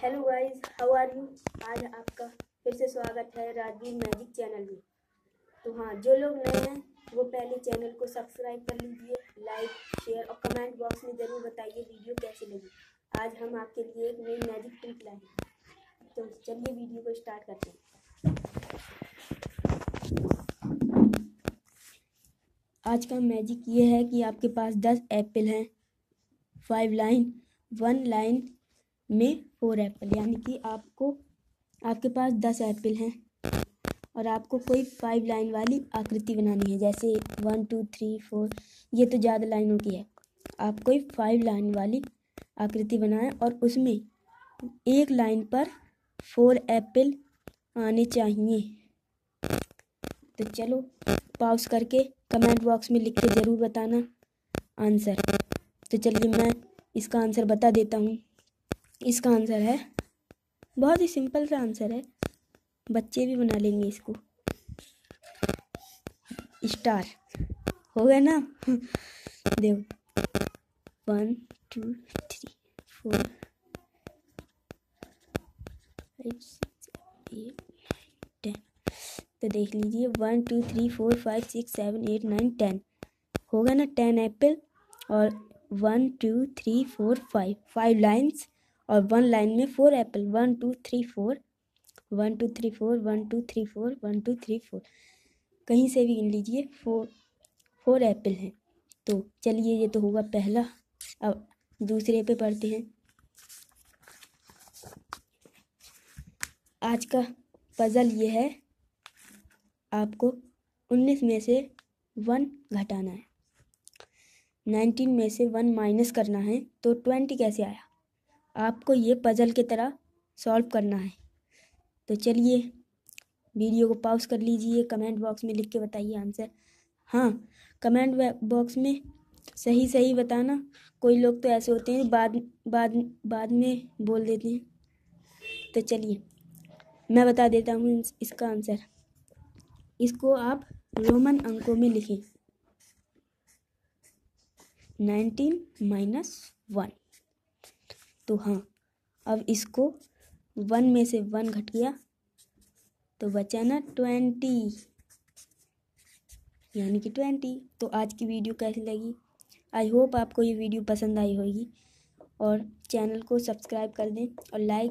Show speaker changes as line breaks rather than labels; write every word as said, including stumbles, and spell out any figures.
Hello guys, how are you. आज आपका फिर से स्वागत है राजवीर मैजिक चैनल में। तो हाँ, जो लोग नए हैं वो पहले चैनल को सब्सक्राइब कर लीजिए। लाइक, शेयर और कमेंट बॉक्स में ज़रूर बताइए वीडियो कैसी लगी। आज हम आपके लिए एक नई मैजिक ट्रिक लाए हैं। तो चलिए वीडियो को स्टार्ट करते हैं। आज का मैजिक ये है कि आपके पास दस एप्पल हैं, फाइव लाइन, वन लाइन में फोर एप्पल, यानी कि आपको आपके पास दस एप्पल हैं और आपको कोई फाइव लाइन वाली आकृति बनानी है। जैसे वन टू थ्री फोर, ये तो ज़्यादा लाइनों की है। आप कोई फाइव लाइन वाली आकृति बनाएं और उसमें एक लाइन पर फोर एप्पल आने चाहिए। तो चलो पॉज करके कमेंट बॉक्स में लिख के ज़रूर बताना आंसर। तो चलिए मैं इसका आंसर बता देता हूँ। इसका आंसर है, बहुत ही सिंपल सा आंसर है, बच्चे भी बना लेंगे इसको। स्टार हो गया ना। देखो, one two three four five six eight ten. तो देख लीजिए, one two three four five six seven eight nine ten हो गया ना। टेन एप्पल और one two three four five five lines और वन लाइन में four apple. One two three four, one two three four, one two three four, one two three four, कहीं से भी गिन लीजिए, फोर फोर एप्पल हैं। तो चलिए, ये तो होगा पहला। अब दूसरे पे पढ़ते हैं। आज का पजल ये है, आपको उन्नीस में से वन घटाना है, नाइनटीन में से वन माइनस करना है। तो ट्वेंटी कैसे आया, आपको ये पजल की तरह सॉल्व करना है। तो चलिए वीडियो को पॉज कर लीजिए, कमेंट बॉक्स में लिख के बताइए आंसर। हाँ, कमेंट बॉक्स में सही सही बताना। कोई लोग तो ऐसे होते हैं बाद बाद बाद में बोल देते हैं। तो चलिए मैं बता देता हूँ इसका आंसर। इसको आप रोमन अंकों में लिखें, नाइनटीन माइनस वन। तो हाँ, अब इसको वन में से वन घट गया तो बचा ना ट्वेंटी, यानी कि ट्वेंटी। तो आज की वीडियो कैसी लगी? आई होप आपको ये वीडियो पसंद आई होगी और चैनल को सब्सक्राइब कर दें और लाइक